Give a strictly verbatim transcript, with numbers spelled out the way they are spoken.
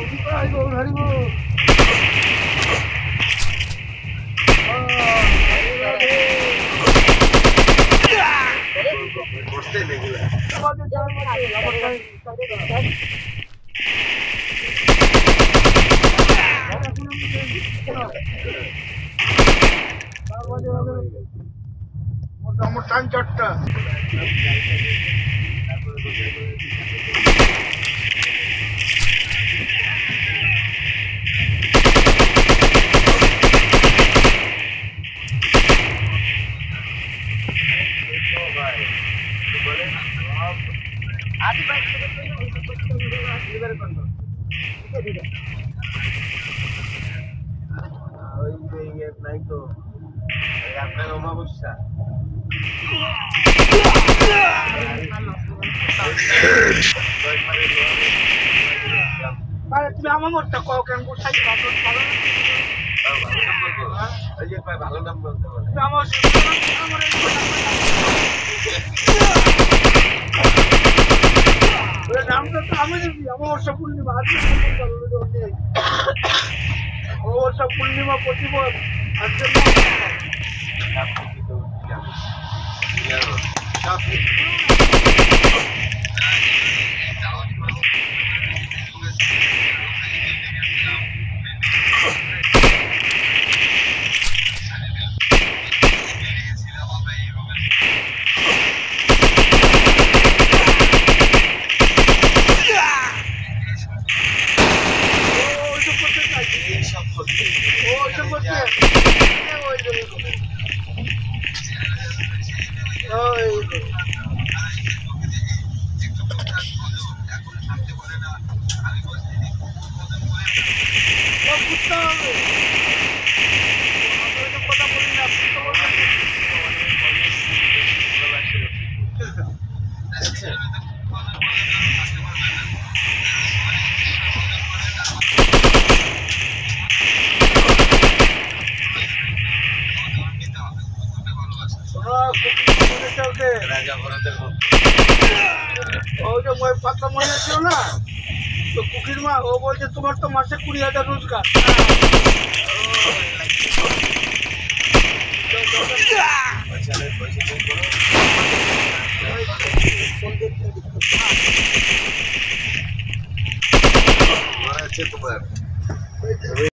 আমার টান চারটা आधी बाइक नहीं तो আপনার অমাবস্যা তুমি আমার মতটা কও কেন কোথায় ভালো নাম বলতে বলে আমার নামটা তো আমি দিবি অমাবস্যা পূর্ণিমা অমাবস্যা পূর্ণিমা প্রতিবার আজকে পাতলা মহিলা ছিল না তো কুকির মা ও বলছে তোমার তো মাসে কুড়ি হাজার রোজগার তোমার